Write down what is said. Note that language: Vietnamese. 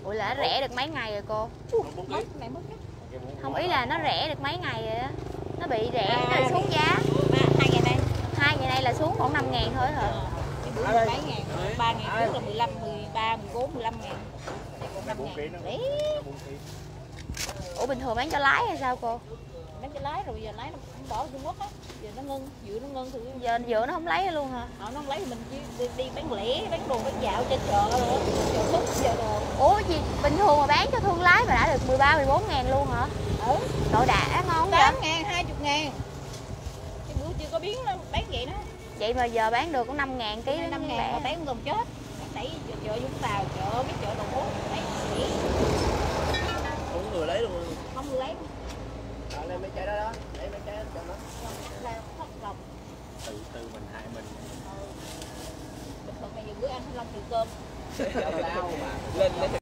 Ủa là nó rẻ được mấy ngày rồi cô? Không, ý là nó rẻ được mấy ngày rồi á. Nó bị rẻ, nó bị xuống giá. 2 ngày nay. 2 ngày nay là xuống khoảng 5.000 thôi hả? Cái bữa mấy ngàn, 3 ngày trước là 15, 13, 14, 15 ngàn. Đây còn 5 ngàn. Đấy. Ủa bình thường bán cho lái hay sao cô? Bán cho lái rồi giờ lái nó cũng bỏ Trung Quốc á. Giờ nó ngưng, dựa nó ngưng thì Giờ dựa nó không lấy luôn hả? nó không lấy thì mình chỉ đi bán lẻ, bán đồ bán dạo trên chợ rồi, chợ thuốc chợ đồ. Ủa gì bình thường mà bán cho thương lái mà đã được 13, 14 ngàn luôn hả? Ừ. Nội đã ngon vậy? 8 ngàn, 20 ngàn. Cái bữa chưa có biến nó bán vậy đó. Vậy mà giờ bán được có 5 ngàn ký. 5 ngàn mà bán còn chết. Đẩy chợ Vũng Tàu, chợ mấy chợ Đầu Mối, đẩy lẻ. Không có người lấy luôn. Không người lấy. Lấy mấy trái đó đó, lấy mấy trái đó cho nó. Là thất lòng. Từ mình hại mình. Bình thường bây giờ bữa ăn thanh long từ cơm. Lên